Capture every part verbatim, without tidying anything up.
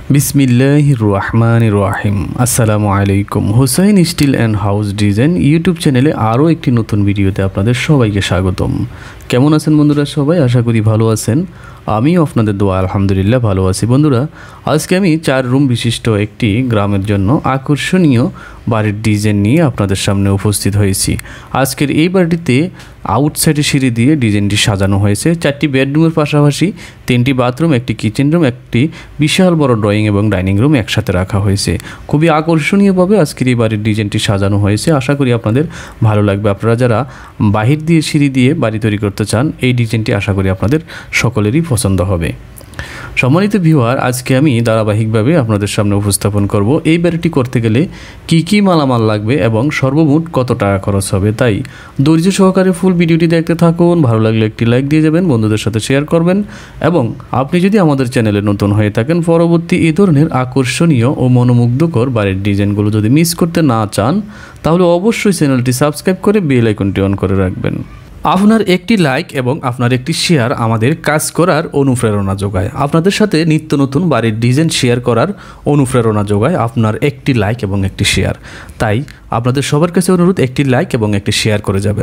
বিসমিল্লাহির রহমানির রহিম। আসসালামু আলাইকুম। Hossain steel and house design YouTube চ্যানেলে আরও একটি নতুন ভিডিওতে আপনাদের সবাইকে স্বাগতম। কেমন আছেন বন্ধুরা সবাই? আশা করি ভালো আছেন। আমিও আপনাদের দোয়া আলহামদুলিল্লাহ ভালো আছি। বন্ধুরা, আজকে আমি চার রুম বিশিষ্ট একটি গ্রামের জন্য আকর্ষণীয় বাড়ির ডিজাইন নিয়ে আপনাদের সামনে উপস্থিত হয়েছি। আজকের এই বাড়িটিতে আউটসাইডে সিঁড়ি দিয়ে ডিজাইনটি সাজানো হয়েছে। চারটি বেডরুমের পাশাপাশি তিনটি বাথরুম, একটি কিচেন রুম, একটি বিশাল বড় ড্রয়িং এবং ডাইনিং রুম একসাথে রাখা হয়েছে। খুবই আকর্ষণীয়ভাবে আজকের এই বাড়ির ডিজাইনটি সাজানো হয়েছে। আশা করি আপনাদের ভালো লাগবে। আপনারা যারা বাহির দিয়ে সিঁড়ি দিয়ে বাড়ি তৈরি করতে চান, এই ডিজাইনটি আশা করি আপনাদের সকলেরই পছন্দ হবে। সম্মানিত ভিউয়ার, আজকে আমি ধারাবাহিকভাবে আপনাদের সামনে উপস্থাপন করব এই বাড়িটি করতে গেলে কি কি মালামাল লাগবে এবং সর্বমোট কত টাকা খরচ হবে। তাই ধৈর্য সহকারে ফুল ভিডিওটি দেখতে থাকুন। ভালো লাগলে একটি লাইক দিয়ে যাবেন, বন্ধুদের সাথে শেয়ার করবেন এবং আপনি যদি আমাদের চ্যানেলে নতুন হয়ে থাকেন, পরবর্তী এই ধরনের আকর্ষণীয় ও মনোমুগ্ধকর বাড়ির ডিজাইনগুলো যদি মিস করতে না চান, তাহলে অবশ্যই চ্যানেলটি সাবস্ক্রাইব করে বেল আইকনটি অন করে রাখবেন। আপনার একটি লাইক এবং আপনার একটি শেয়ার আমাদের কাজ করার অনুপ্রেরণা যোগায়। আপনাদের সাথে নিত্য নতুন বাড়ির ডিজাইন শেয়ার করার অনুপ্রেরণা যোগায় আপনার একটি লাইক এবং একটি শেয়ার। তাই আপনাদের সবার কাছে অনুরোধ, একটি লাইক এবং একটি শেয়ার করে যাবেন।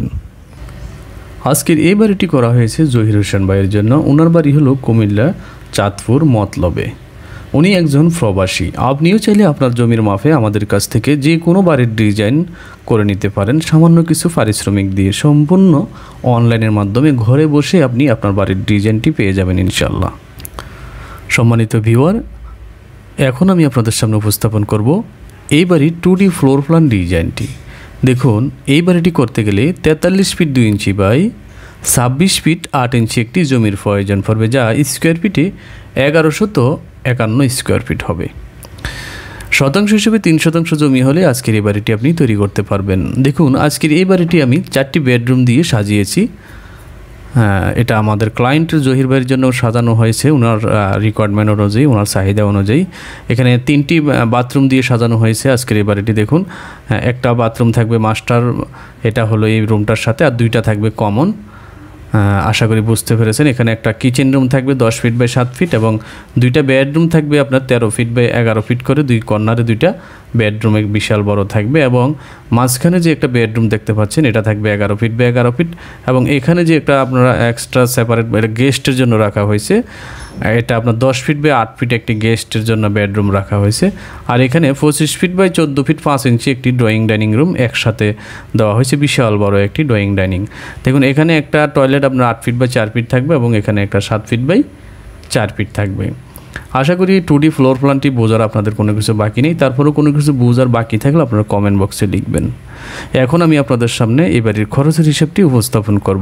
আজকের এই বাড়িটি করা হয়েছে জহির হোসেন ভাইয়ের জন্য। ওনার বাড়ি হলো কুমিল্লা চাঁদপুর মতলবে। উনি একজন প্রবাসী। আপনিও চাইলে আপনার জমির মাফে আমাদের কাছ থেকে যে কোনো বাড়ির ডিজাইন করে নিতে পারেন সামান্য কিছু পারিশ্রমিক দিয়ে। সম্পূর্ণ অনলাইনের মাধ্যমে ঘরে বসে আপনি আপনার বাড়ির ডিজাইনটি পেয়ে যাবেন ইনশাল্লাহ। সম্মানিত ভিউয়ার, এখন আমি আপনাদের সামনে উপস্থাপন করব এই বাড়ির টু ডি ফ্লোর প্ল্যান ডিজাইনটি। দেখুন, এই বাড়িটি করতে গেলে তেতাল্লিশ ফিট দুই ইঞ্চি বাই ছাব্বিশ ফিট আট ইঞ্চি একটি জমির প্রয়োজন পড়বে, যা স্কোয়ার ফিটে এগারোশত একান্ন স্কোয়ার ফিট হবে। শতাংশ হিসেবে তিন শতাংশ জমি হলে আজকের এই বাড়িটি আপনি তৈরি করতে পারবেন। দেখুন, আজকের এই বাড়িটি আমি চারটি বেডরুম দিয়ে সাজিয়েছি। হ্যাঁ, এটা আমাদের ক্লায়েন্ট জহির ভাইয়ের জন্য সাজানো হয়েছে, ওনার রিকোয়ারমেন্ট অনুযায়ী, ওনার চাহিদা অনুযায়ী। এখানে তিনটি বাথরুম দিয়ে সাজানো হয়েছে আজকের এই বাড়িটি। দেখুন, একটা বাথরুম থাকবে মাস্টার, এটা হলো এই রুমটার সাথে, আর দুইটা থাকবে কমন। আশা করি বুঝতে পেরেছেন। এখানে একটা কিচেন রুম থাকবে দশ ফিট বাই সাত ফিট এবং দুইটা বেডরুম থাকবে আপনার তেরো ফিট বাই এগারো ফিট করে। দুই কর্নারে দুইটা বেডরুম এক বিশাল বড় থাকবে এবং মাঝখানে যে একটা বেডরুম দেখতে পাচ্ছেন, এটা থাকবে এগারো ফিট বাই এগারো ফিট এবং এখানে যে একটা আপনারা এক্সট্রা সেপারেট গেস্টের জন্য রাখা হয়েছে, এটা আপনার দশ ফিট বাই আট ফিট একটি গেস্টের জন্য বেডরুম রাখা হয়েছে। আর এখানে পঁচিশ ফিট বাই চোদ্দো ফিট পাঁচ ইঞ্চি একটি ড্রয়িং ডাইনিং রুম একসাথে দেওয়া হয়েছে, বিশাল বড় একটি ড্রয়িং ডাইনিং। দেখুন, এখানে একটা টয়লেট আপনার আট ফিট বাই চার ফিট থাকবে এবং এখানে একটা সাত ফিট বাই চার ফিট থাকবে। আশা করি টু ডি ফ্লোর প্ল্যানটি বোঝার আপনাদের কোনো কিছু বাকি নেই। তারপরেও কোনো কিছু বোঝার বাকি থাকলে আপনারা কমেন্ট বক্সে লিখবেন। এখন আমি আপনাদের সামনে এই বাড়ির খরচের হিসাবটি উপস্থাপন করব।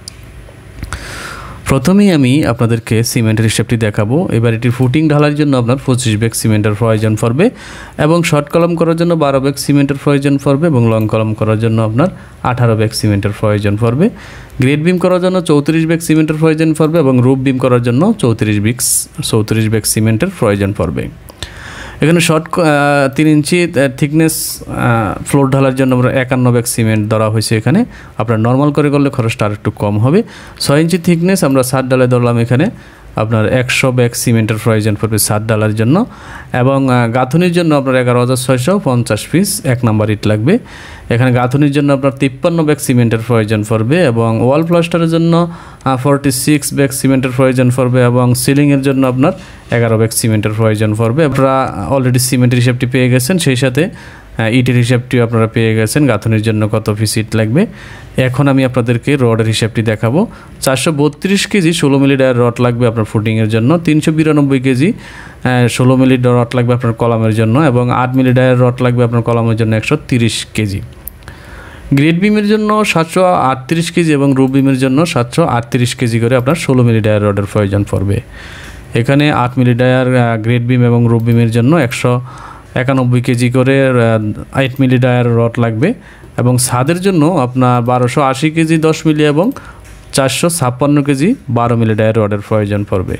প্রথমেই আমি আপনাদেরকে সিমেন্টের হিসাবটি দেখাবো। এই বাড়িটির ফুটিং ঢালার জন্য আপনার পঁচিশ ব্যাগ সিমেন্টের প্রয়োজন পড়বে এবং শর্ট কলম করার জন্য বারো ব্যাগ সিমেন্টের প্রয়োজন পড়বে এবং লং কলম করার জন্য আপনার আঠারো ব্যাগ সিমেন্টের প্রয়োজন পড়বে। গ্রেড বিম করার জন্য চৌত্রিশ ব্যাগ সিমেন্টের প্রয়োজন পড়বে এবং রুফ বিম করার জন্য চৌত্রিশ ব্যাগ চৌত্রিশ ব্যাগ সিমেন্টের প্রয়োজন পড়বে। এখানে শর্ট তিন ইঞ্চি থিকনেস ফ্লোর ঢালার জন্য আমরা একান্ন ব্যাগ সিমেন্ট ধরা হয়েছে। এখানে আপনার নর্মাল করে করলে খরচটা আর একটু কম হবে। ছয় ইঞ্চি থিকনেস আমরা সাত ডালে ধরলাম, এখানে আপনার একশো ব্যাগ সিমেন্টের প্রয়োজন পড়বে সাত ডালার জন্য এবং গাঁথুনির জন্য আপনার এগারো হাজার ছয়শো পঞ্চাশ পিস এক নাম্বার ইট লাগবে। এখানে গাঁথুনির জন্য আপনার তিপ্পান্ন ব্যাগ সিমেন্টের প্রয়োজন পড়বে এবং ওয়াল প্লাস্টারের জন্য ফর্টি সিক্স ব্যাগ সিমেন্টের প্রয়োজন পড়বে এবং সিলিংয়ের জন্য আপনার এগারো ব্যাগ সিমেন্টের প্রয়োজন পড়বে। আপনারা অলরেডি সিমেন্টের হিসাবটি পেয়ে গেছেন, সেই সাথে ইটের হিসাবটিও আপনারা পেয়ে গেছেন, গাঁথুনির জন্য কত পিস ইট লাগবে। এখন আমি আপনাদেরকে রডের হিসাবটি দেখাবো। চারশো বত্রিশ কেজি ষোলো মিলি ডায়ার রড লাগবে আপনার ফুটিংয়ের জন্য, তিনশো বিরানব্বই কেজি ষোলো মিলি রড লাগবে আপনার কলামের জন্য এবং আট মিলি ডায়ার রড লাগবে আপনার কলামের জন্য একশো তিরিশ কেজি। গ্রেড বিমের জন্য সাতশো আটত্রিশ কেজি এবং রুফ বিমের জন্য সাতশো আটত্রিশ কেজি করে আপনার ষোলো মিলি ডায়ার রডের প্রয়োজন পড়বে। এখানে আট মিলি ডায়ার গ্রেড বিম এবং রুফ বিমের জন্য একশো একানব্বই কেজি করে আট মিলি ডায়ার রড লাগবে এবং ছাদের জন্য আপনার বারোশো আশি কেজি দশ মিলি এবং চারশো ছাপ্পান্ন কেজি বারো মিলি ডায়ার রডের প্রয়োজন পড়বে।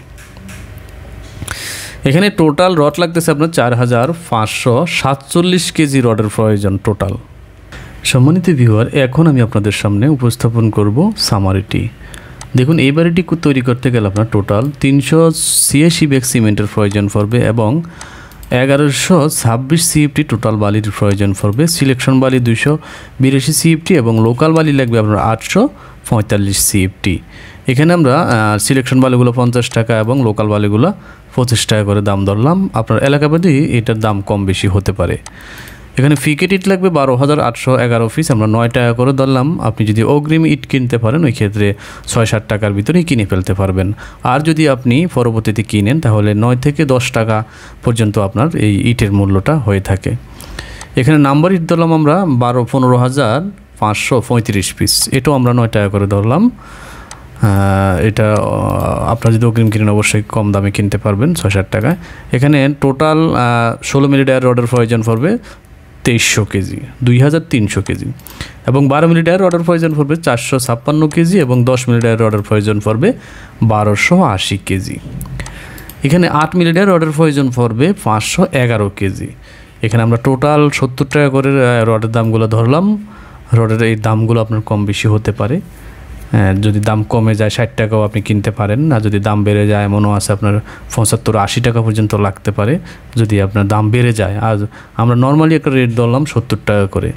এখানে টোটাল রড লাগতেছে আপনার চার হাজার পাঁচশো সাতচল্লিশ কেজি রডের প্রয়োজন টোটাল। সম্মানিত ভিউয়ার, এখন আমি আপনাদের সামনে উপস্থাপন করব সামারিটি। দেখুন, এই বাড়িটি তৈরি করতে গেলে আপনার টোটাল তিনশো ছিয়াশি ব্যাগ সিমেন্টের প্রয়োজন পড়বে এবং এগারোশো ছাব্বিশ সিএফটি টোটাল বালির প্রয়োজন পড়বে। সিলেকশন বালি দুইশো বিরাশি সিএফটি এবং লোকাল বালি লাগবে আপনার আটশো পঁয়তাল্লিশ সিএফটি। এখানে আমরা সিলেকশন বালিগুলো পঞ্চাশ টাকা এবং লোকাল বালিগুলো পঁচিশ টাকা করে দাম ধরলাম। আপনার এলাকাবাদী এটার দাম কম বেশি হতে পারে। এখানে ফিকেট ইট লাগবে বারো হাজার আটশো এগারো পিস, আমরা নয় টাকা করে ধরলাম। আপনি যদি অগ্রিম ইট কিনতে পারেন ওই ক্ষেত্রে ছয় ষাট টাকার ভিতরেই কিনে ফেলতে পারবেন। আর যদি আপনি পরবর্তীতে কিনেন তাহলে নয় থেকে দশ টাকা পর্যন্ত আপনার এই ইটের মূল্যটা হয়ে থাকে। এখানে নাম্বার ইট ধরলাম আমরা বারো পনেরো হাজার পাঁচশো পঁয়ত্রিশ পিস, এটাও আমরা নয় টাকা করে ধরলাম। এটা আপনারা যদি অগ্রিম কিনেন অবশ্যই কম দামে কিনতে পারবেন ছয় ষাট টাকায়। এখানে টোটাল ষোলো মিলি ডায়ার রডের প্রয়োজন পড়বে তেইশশো কেজি, দুই হাজার তিনশো কেজি এবং বারো মিলি ডায়ার রডের প্রয়োজন পড়বে চারশো ছাপ্পান্ন কেজি এবং দশ মিলি ডায়ার রডের প্রয়োজন পড়বে বারোশো আশি কেজি। এখানে আট মিলি ডায়ার রডের প্রয়োজন পড়বে পাঁচশো এগারো কেজি। এখানে আমরা টোটাল সত্তর টাকা করে রডের দামগুলো ধরলাম। রডের এই দামগুলো আপনার কম বেশি হতে পারে। হ্যাঁ, যদি দাম কমে যায় ষাট টাকাও আপনি কিনতে পারেন, আর যদি দাম বেড়ে যায় এমনও আছে আপনার পঁচাত্তর আশি টাকা পর্যন্ত লাগতে পারে যদি আপনার দাম বেড়ে যায়। আর আমরা নর্মালি একটা রেট ধরলাম সত্তর টাকা করে।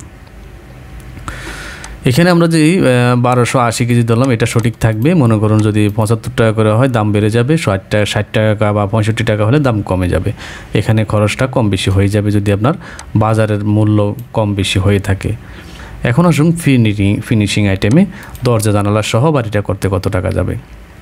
এখানে আমরা যে বারোশো আশি কেজি ধরলাম এটা সঠিক থাকবে। মনে করুন যদি পঁচাত্তর টাকা করে হয় দাম বেড়ে যাবে, ষাট টাকা ষাট টাকা বা পঁয়ষট্টি টাকা হলে দাম কমে যাবে। এখানে খরচটা কম বেশি হয়ে যাবে যদি আপনার বাজারের মূল্য কম বেশি হয়ে থাকে। এখন আসুন ফিনিশিং ফিনিশিং আইটেমে দরজা জানালা সহ বাড়িটা করতে কত টাকা যাবে।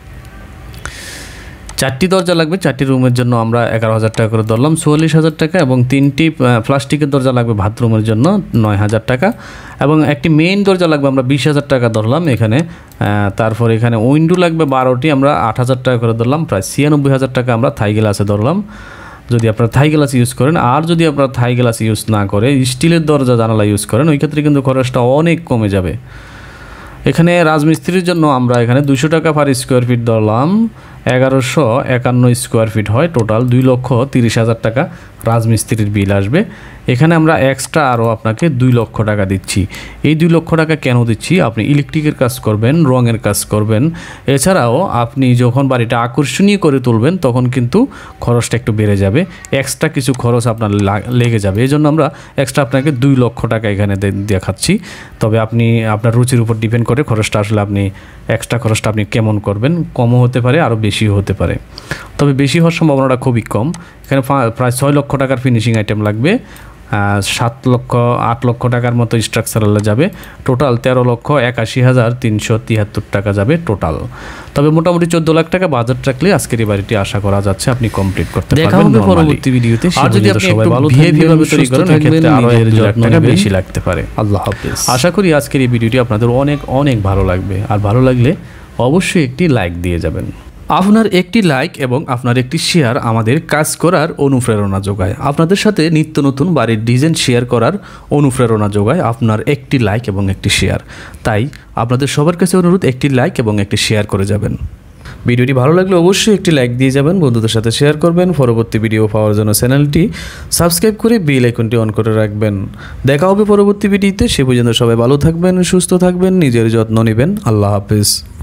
চারটি দরজা লাগবে, চারটি রুমের জন্য আমরা এগারো হাজার টাকা করে ধরলাম, চুয়াল্লিশ হাজার টাকা এবং তিনটি প্লাস্টিকের দরজা লাগবে বাথরুমের জন্য নয় হাজার টাকা এবং একটি মেইন দরজা লাগবে আমরা বিশ হাজার টাকা ধরলাম এখানে। তারপর এখানে উইন্ডো লাগবে বারোটি, আমরা আট হাজার টাকা করে ধরলাম, প্রায় ছিয়ানব্বই হাজার টাকা আমরা থাই গ্লাসে ধরলাম যদি আপনারা থাই গ্লাস ইউজ করেন। আর যদি আপনারা থাই গ্লাস ইউজ না করে স্টিলের দরজা জানালা ইউজ করেন ওই ক্ষেত্রে কিন্তু খরচটা অনেক কমে যাবে। এখানে রাজমিস্ত্রির জন্য আমরা এখানে দুশো টাকা পার স্কোয়ার ফিট ধরলাম, এগারোশো একান্ন স্কোয়ার ফিট হয়, টোটাল দুই লক্ষ তিরিশ হাজার টাকা রাজমিস্ত্রির বিল আসবে। এখানে আমরা এক্সট্রা আরও আপনাকে দুই লক্ষ টাকা দিচ্ছি। এই দুই লক্ষ টাকা কেন দিচ্ছি, আপনি ইলেকট্রিকের কাজ করবেন, রঙের কাজ করবেন, এছাড়াও আপনি যখন বাড়িটা আকর্ষণীয় করে তুলবেন তখন কিন্তু খরচটা একটু বেড়ে যাবে, এক্সট্রা কিছু খরচ আপনার লেগে যাবে। এই জন্য আমরা এক্সট্রা আপনাকে দুই লক্ষ টাকা এখানে দেখাচ্ছি। তবে আপনি আপনার রুচির উপর ডিপেন্ড করে খরচটা আসলে আপনি এক্সট্রা খরচটা আপনি কেমন করবেন, কমও হতে পারে আরও বেশিও হতে পারে, তবে বেশি হওয়ার সম্ভাবনাটা খুবই কম। এখানে প্রায় ছয় লক্ষ টাকার ফিনিশিং আইটেম লাগবে, সাত লক্ষ আট লক্ষ টাকার মতো স্ট্রাকচারালে যাবে, টোটাল তেরো লক্ষ একাশি হাজার তিনশো তিয়াত্তর টাকা যাবে টোটাল। তবে মোটামুটি চোদ্দ লাখ টাকা বাজেট রাখলে আজকের এই বাড়িটি আশা করা যাচ্ছে আপনি কমপ্লিট করতে পারবেন। দেখা হবে পরবর্তী ভিডিওতে। আর যদি আপনি সবাই ভালো থাকবেন সুস্থ থাকবেন, আরো এর যত্ন টাকা বেশি লাগতে পারে। আল্লাহ হাফেজ। আশা করি আজকের এই ভিডিওটি আপনাদের অনেক অনেক ভালো লাগবে, আর ভালো লাগলে অবশ্যই একটি লাইক দিয়ে যাবেন। আপনার একটি লাইক এবং আপনার একটি শেয়ার আমাদের কাজ করার অনুপ্রেরণা যোগায়। আপনাদের সাথে নিত্য নতুন বাড়ির ডিজাইন শেয়ার করার অনুপ্রেরণা যোগায় আপনার একটি লাইক এবং একটি শেয়ার। তাই আপনাদের সবার কাছে অনুরোধ একটি লাইক এবং একটি শেয়ার করে যাবেন। ভিডিওটি ভালো লাগলে অবশ্যই একটি লাইক দিয়ে যাবেন, বন্ধুদের সাথে শেয়ার করবেন। পরবর্তী ভিডিও পাওয়ার জন্য চ্যানেলটি সাবস্ক্রাইব করে বেল আইকনটি অন করে রাখবেন। দেখা হবে পরবর্তী ভিডিওতে। সে পর্যন্ত সবাই ভালো থাকবেন, সুস্থ থাকবেন, নিজের যত্ন নেবেন। আল্লাহ হাফেজ।